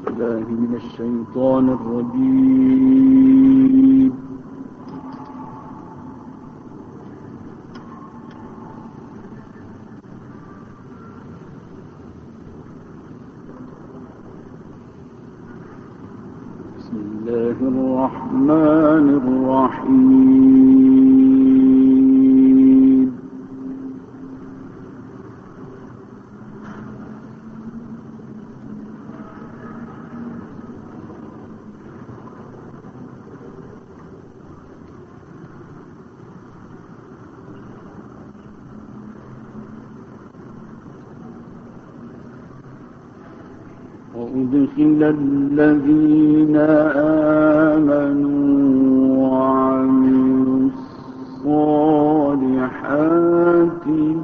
بالله من الشيطان الرجيم. بسم الله الرحمن الرحيم. وأدخل الذين آمنوا وعملوا الصالحات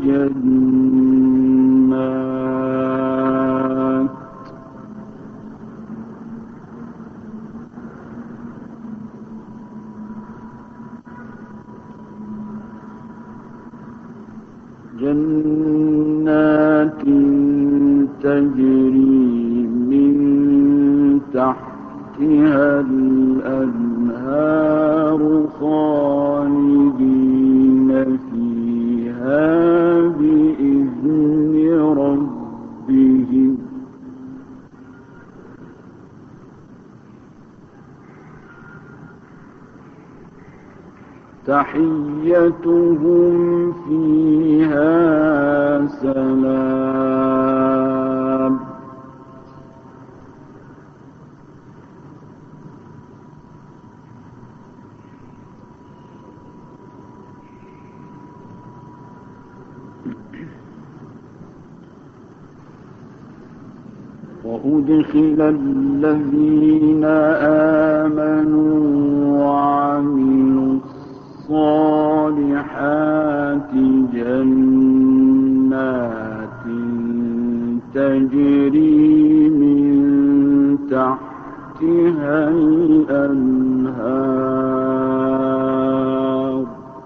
جنات تجري من تحتها الأنهار خالدين فيها بإذن ربهم تحيتهم فيها سلام. وأدخل الذين آمنوا وعملوا الصالحات جنات تجري من تحتها الأنهار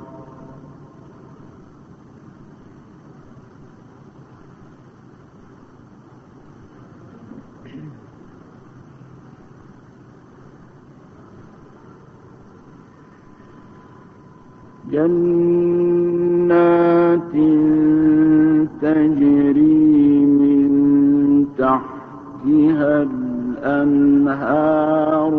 جنات تجري من تحتها الأنهار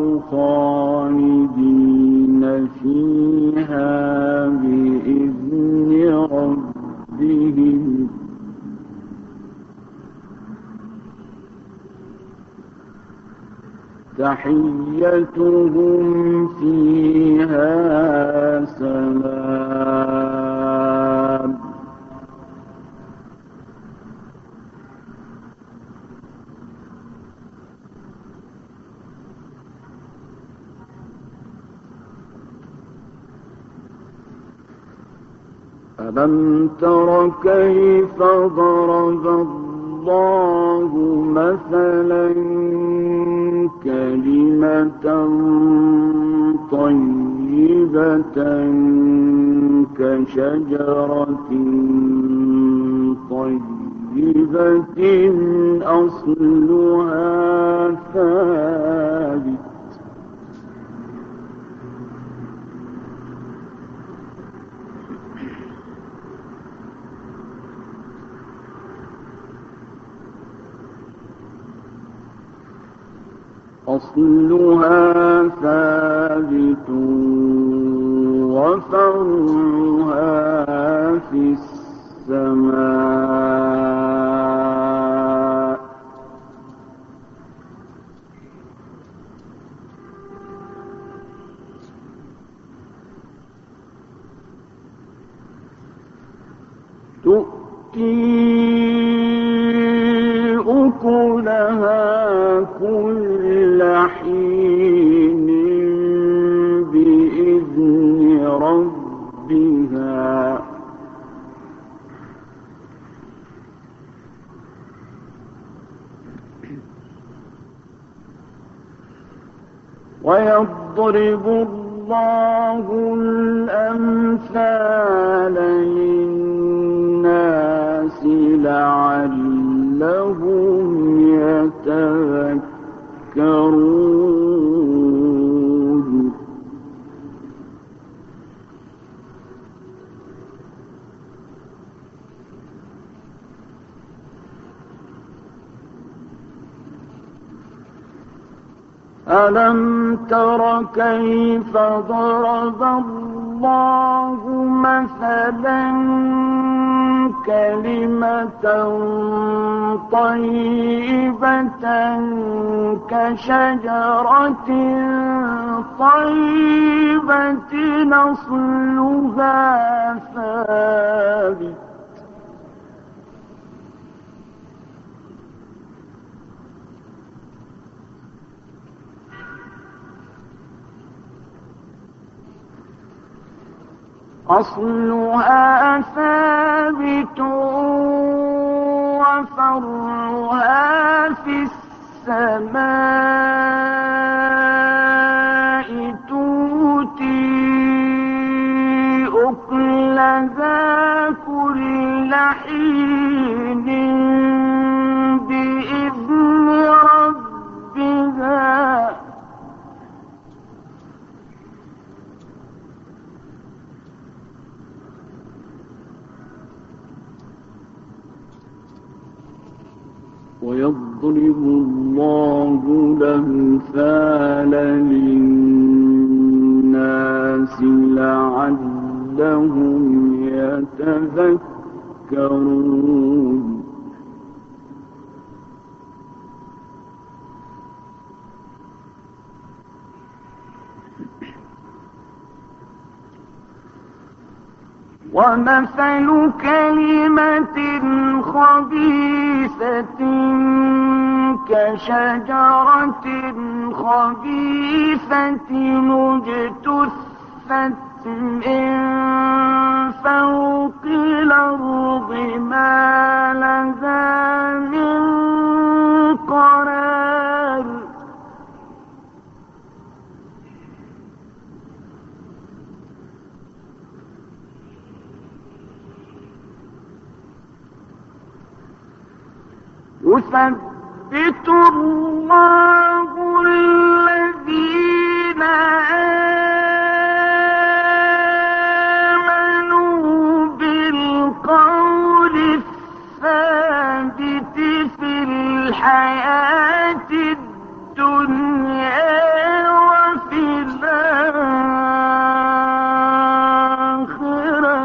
خالدين فيها بإذن ربهم تحيتهم فيها سلام. ألم تر كيف ضرب الله مثلا كلمة طيبة كشجرة طيبة أصلها ثابت وفرعها في السماء تؤتي أكلها كل حين بإذن ربها ويضرب الله الأمثال للناس لعلهم يتذكرون. يتذكرون ألم تر كيف ضرب الله مثلا كلمة طيبة كشجرة طيبة أصلها ثابت وفرعها في السماء تؤتي أكلها كل حين بإذن ربها ويضرب الله الأمثال للناس لعلهم يتذكرون ومثل كلمة خبيثة كشجرة خبيثة اجتثت من فوق الأرض ما لها من قرار يثبت الله الذين آمنوا بالقول الثابت في الحياة الدنيا وفي الآخرة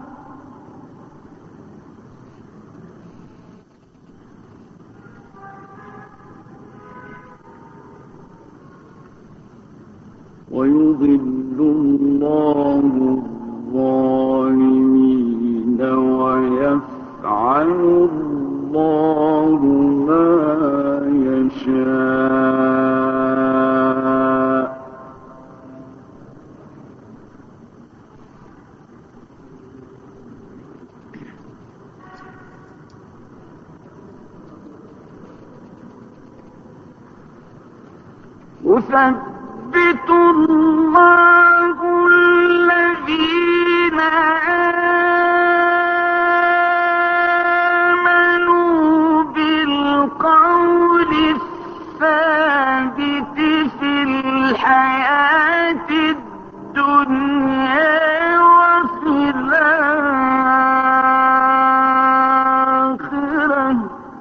ويضل الله الظالمين ويفعل الله ما يشاء يثبت الله الذين آمنوا بالقول الثابت في الحياة الدنيا وفي الآخرة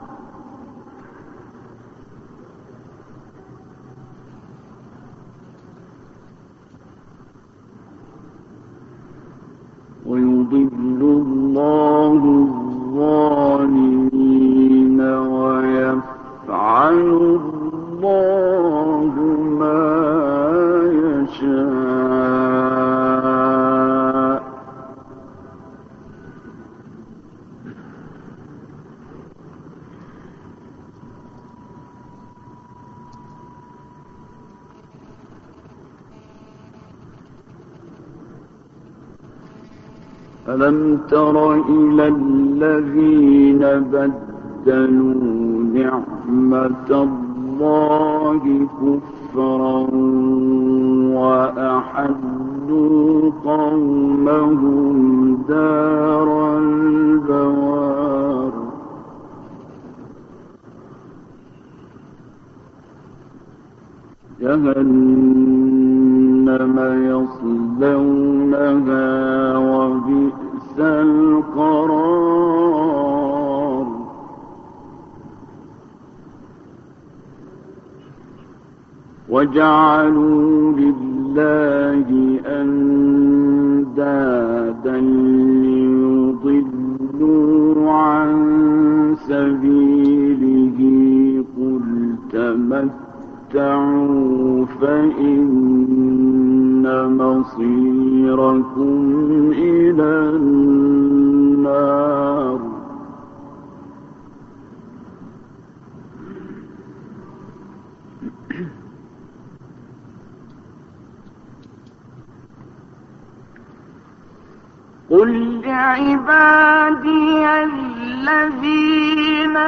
ويضل الله الظالمين ويفعل الله ما يشاء ألم تر إلى الذين بدلوا نعمة الله كفرا وأحلوا قومهم دار البوار جهنم يصلونها وبئس القرار وجعلوا لله أندادا ليضلوا عن سبيله قل تمتعوا فإن مصيركم إلى النار قل لعبادي الذين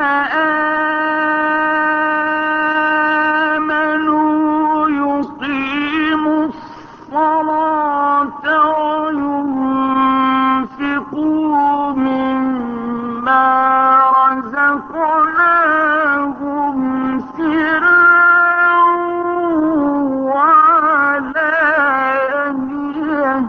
آمنوا يقيموا الصلاة وينفقوا مما رزقناهم سرا وعلانية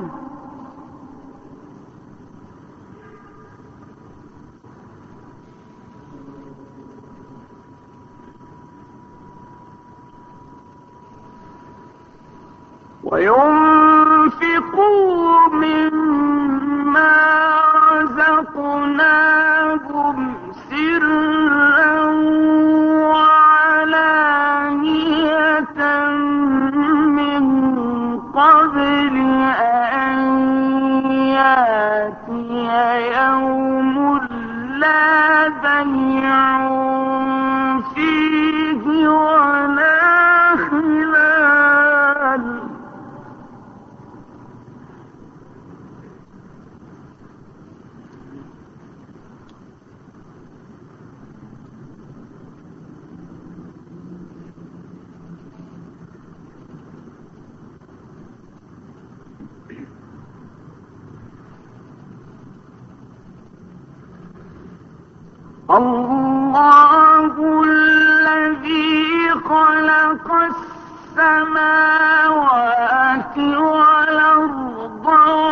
وينفقوا مما رزقناهم سرا وعلانية من قبل أن يأتي يوم لا بيع فيه ولا خلال الله الذي خلق السماوات والأرض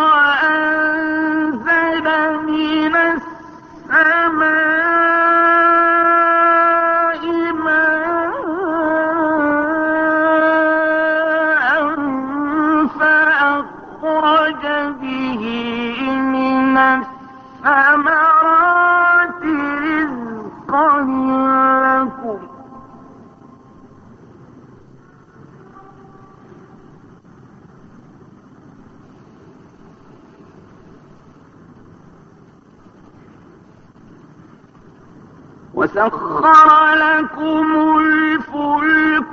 وأنزل من السماء ماء فأخرج به من الثمرات رزقا لكم وسخر لكم الفلك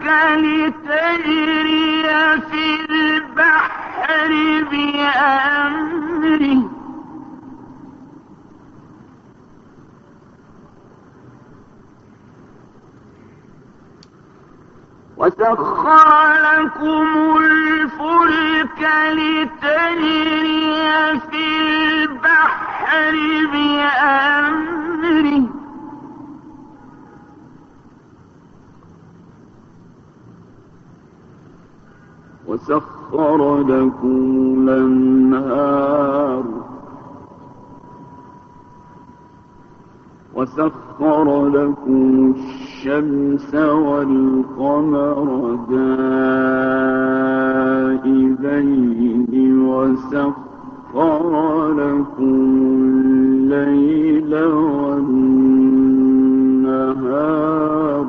لتجري في البحر بأمره وسخر لكم الفلك لتجري في البحر بأمره وسخر لكم الأنهار وسخر لكم الشمس والقمر دائبين وسخر لكم الليل والنهار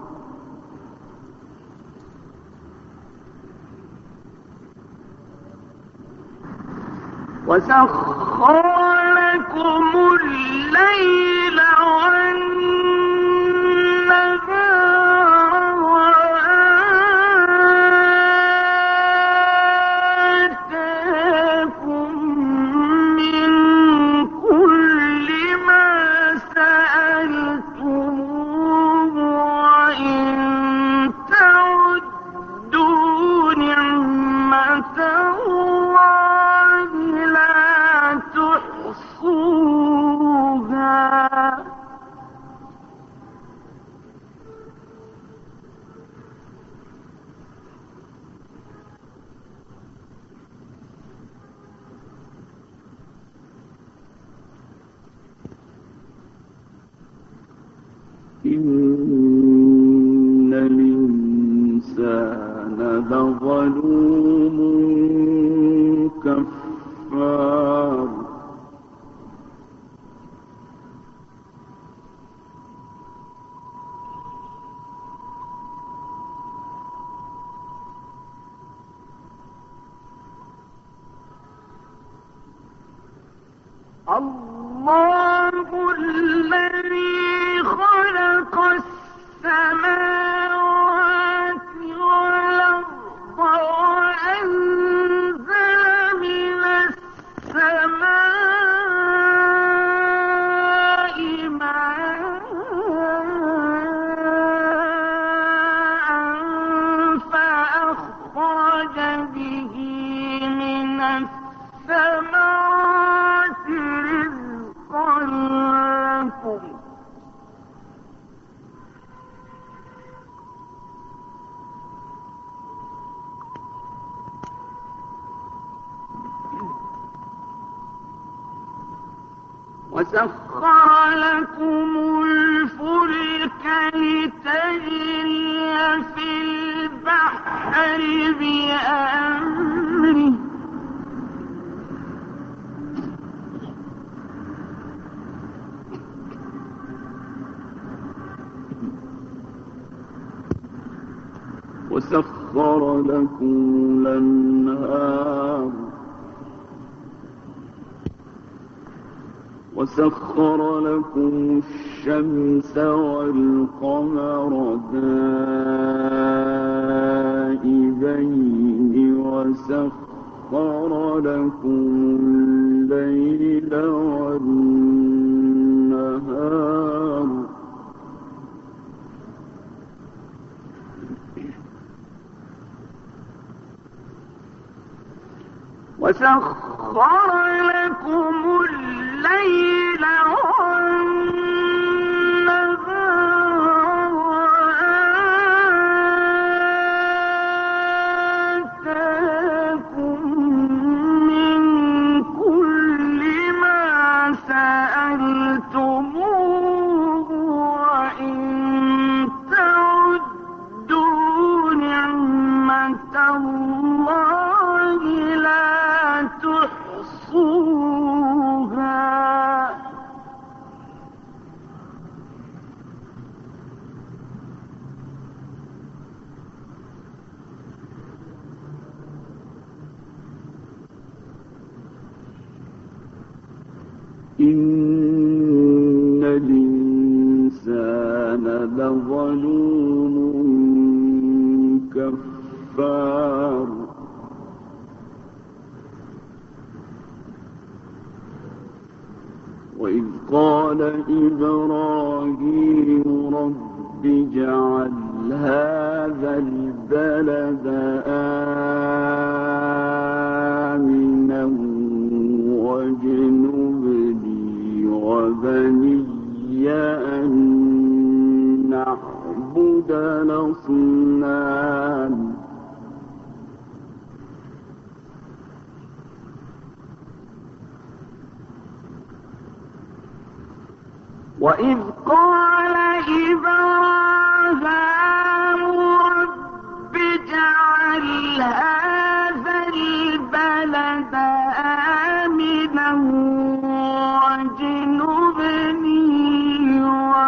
وسخر لكم الليل والنهار وآتاكم من كل ما سألتموه وإن تعدوا نعمة الله لا تحصوها إن الإنسان لظلوم كفار الله الذي خلق السماوات والأرض وأنزل من السماء ماء فأخرج به من الثمرات رزقا لكم وسخر لكم الفلك لتجري في البحر بأمره وسخر لكم الأنهار وسخر لكم الشمس والقمر دائبين وسخر لكم الليل والنهار وسخر لكم الليل والنهار وآتاكم من كل ما سألتموه وإن تعدوا نعمة الله لا تحصوها إن الإنسان لظلوم كفار وإذ قال إبراهيم رب اجعل هذا البلد آمنا واجنبني وبني أن نعبد الأصنام وإذ قال إبراهيم رب اجعل هذا البلد آمنا واجنبني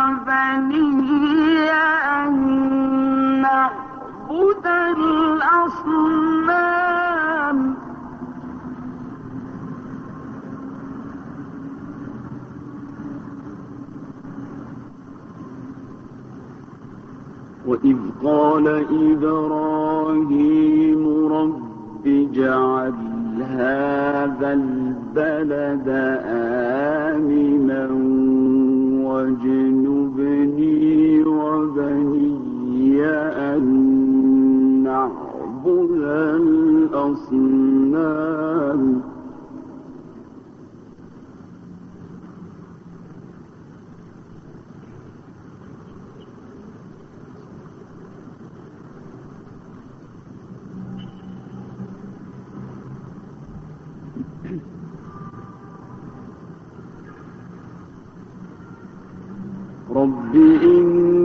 وبني أن نعبد الأصنام وإذ قال إبراهيم رب اجعل هذا البلد آمنا واجنبني وبني أن نعبد الأصنام رب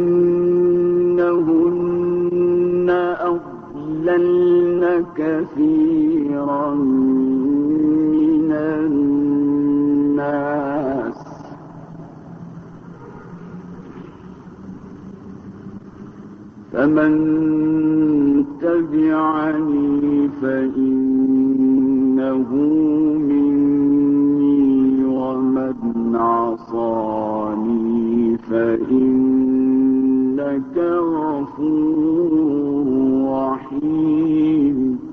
أضللن كثيرا من الناس فمن تبعني فإنه مني ومن عصاني فإنك غفور رحيم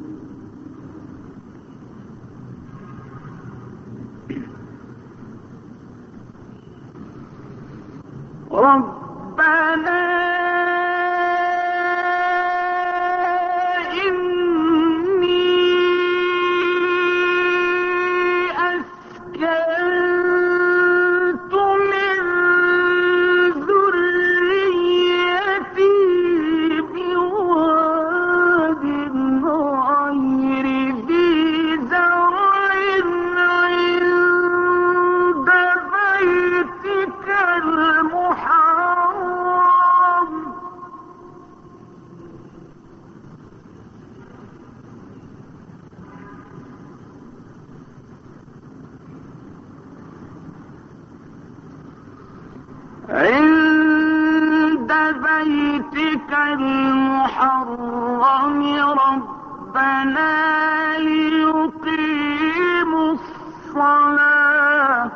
ربنا عند بيتك المحرم ربنا ليقيموا الصلاة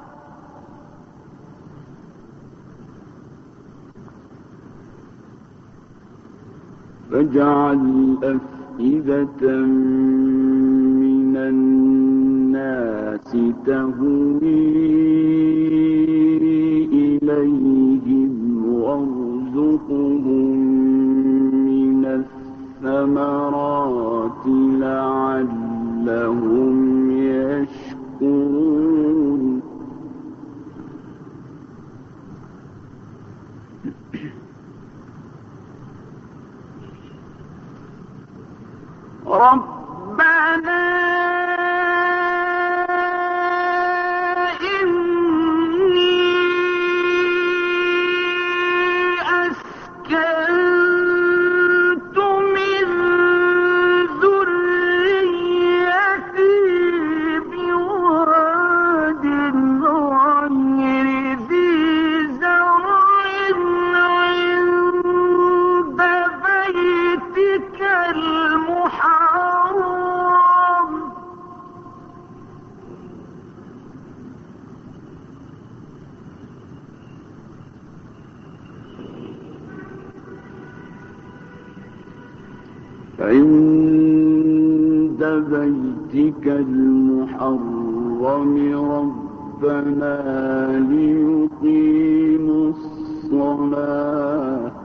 فاجعل أفئدة من الناس تهوي إليهم وارزقهم من الثمرات لعلهم يشكرون ربنا عند بيتك المحرم ربنا ليقيموا الصلاة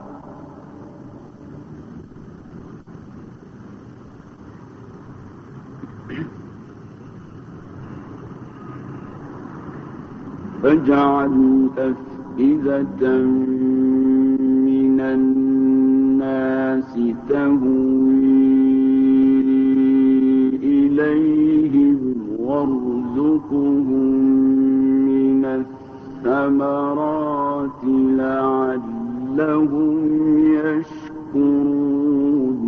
فاجعل أفئدة من الناس تهوي إليهم وارزقهم من الثمرات لعلهم يشكرون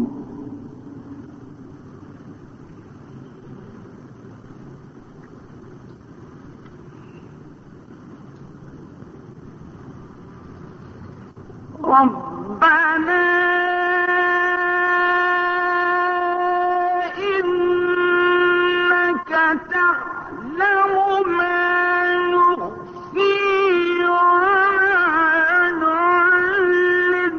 ربنا إنك تعلم ما نخفي وما نعلن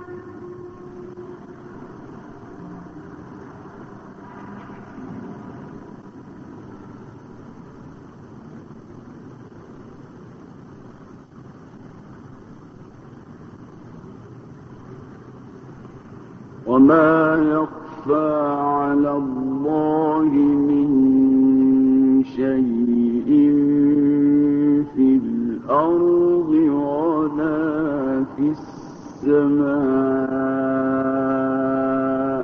وما يخفى على الله من شيء في الأرض ولا في السماء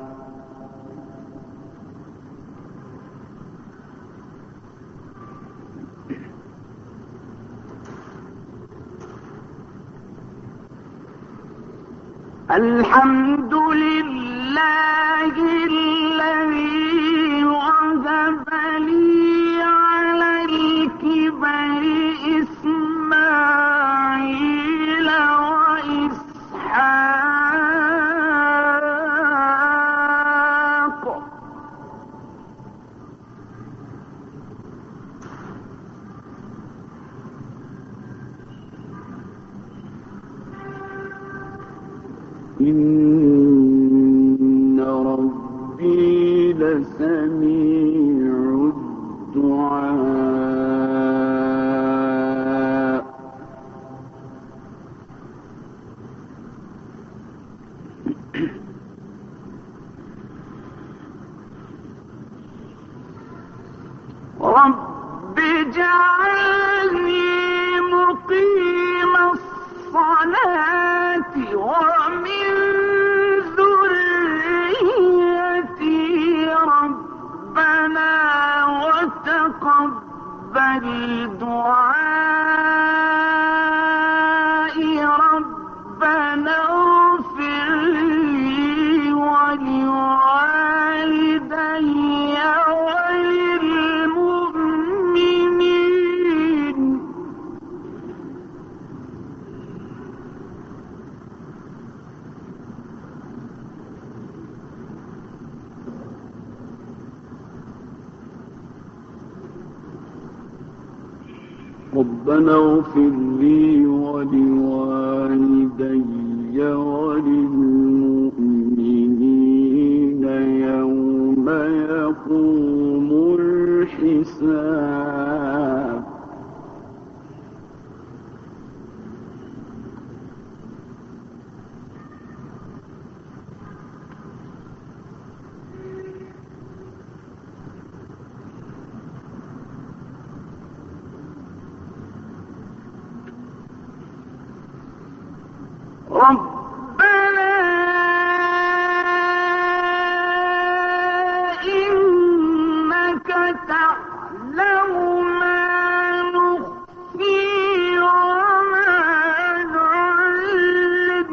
الحمد لله لسميع الدعاء رب اجعلني مقيم الصلاة ومن ذريتي ربنا وتقبل دعائي ربنا اغفر لي ولوالدي وللمؤمنين ربنا اغفر لي ولوالدي وللمؤمنين يوم يقوم الحساب ربنا إنك تعلم ما نخفي وما نعلن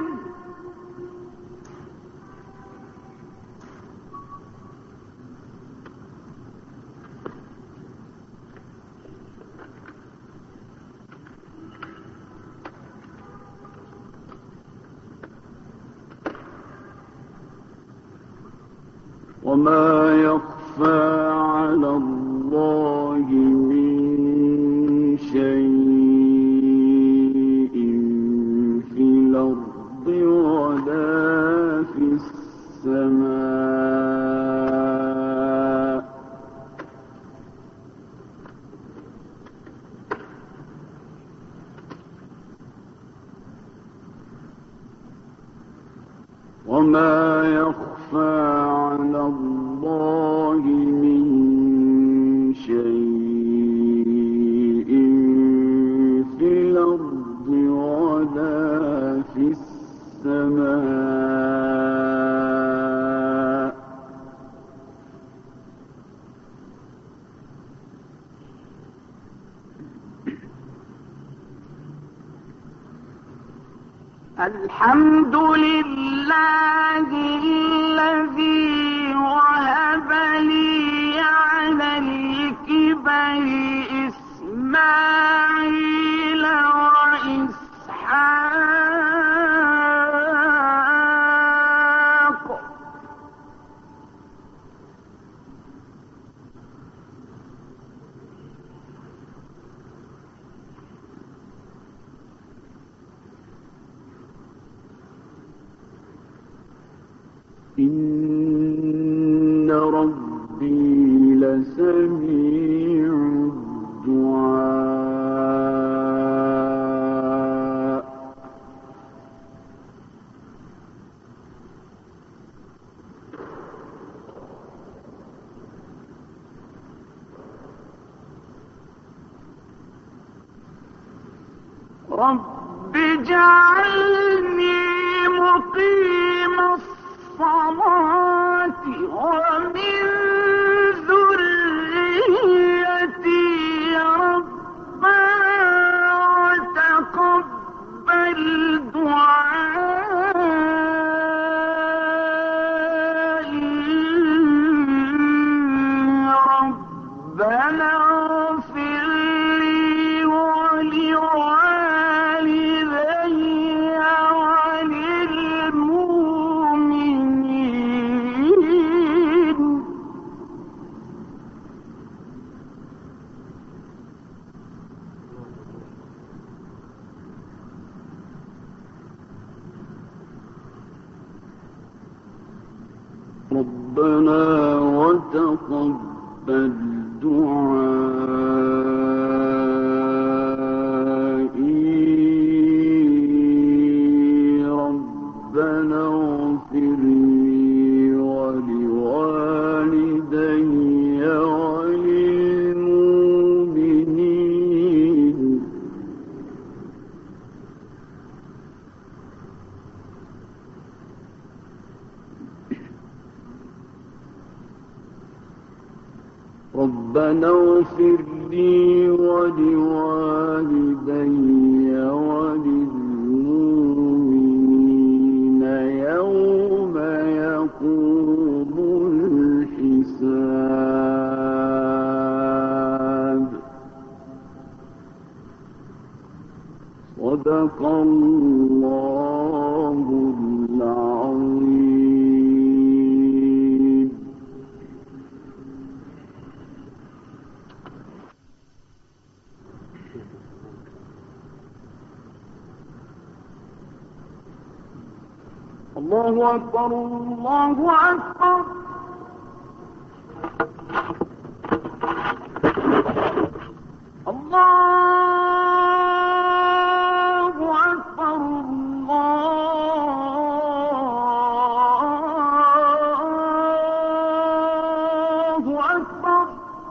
وما يخفى على الله من شيء في الأرض ولا في السماء وما يخفى على الله من شيء في الأرض ولا في السماء الحمد لله الذي وهب لي على الكبر إسماعيل وإسحاق إن ربي لسميع الدعاء رب اجعلني مقيم الصلاة ومن ذريتي ربنا وتقبل دعائي ربنا اغفر لي ولوالدي وللمؤمنين ربنا وتقبل دعائي ربنا اغفر لي ولوالدي وللمؤمنين ربنا اغفر لي ولوالدي وللمؤمنين يوم يقوم الحساب صدق الله العظيم. الله أكبر الله أكبر. الله أكبر الله أكبر.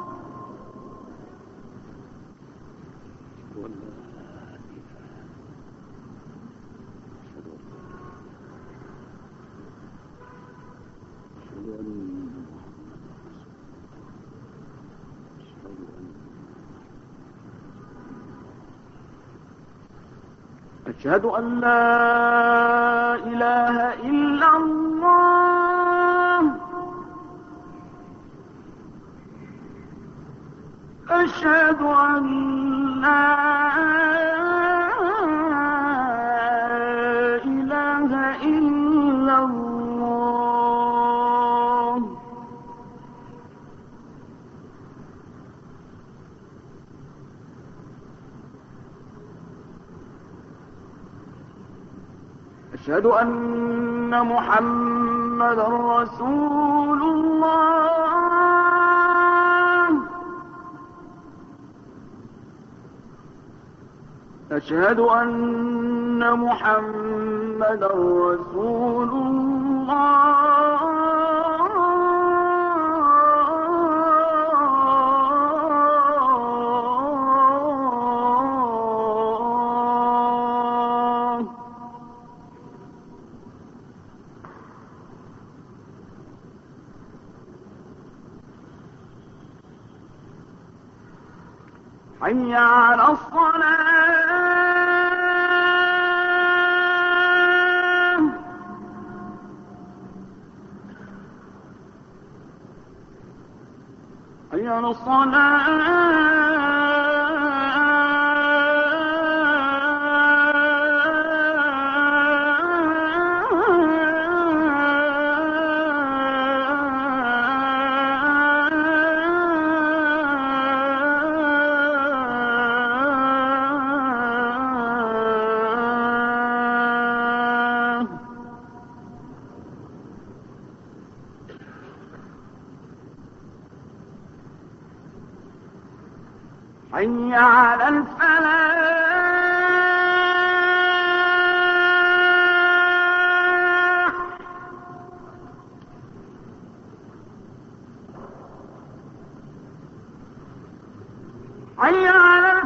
أشهد أن لا إله إلا الله. أشهد أن لا إله إلا الله. أشهد أن محمدا رسول الله. أشهد أن محمدا رسول الله. حي على الصلاة. حي على حي على الفلاح. حي على